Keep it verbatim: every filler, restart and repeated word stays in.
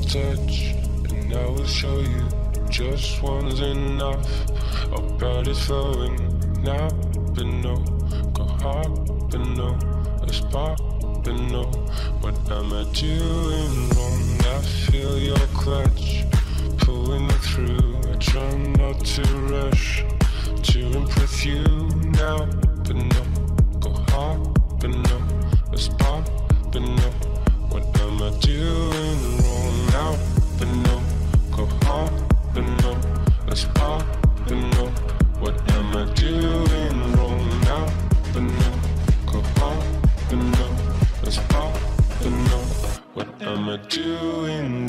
touch, and I will show you just one's enough. Our blood is flowing now, but no, go hard, but no, let's pop, but no. What am I doing wrong? I feel your clutch pulling me through. I try not to rush to impress you now, but no, go hard, but no, let's pop, but no. What am I doing wrong now? But no, go hard, but no, let's pop, but no. What am I doing wrong now? But no, go hard, but no, let's pop, but no. What am I doing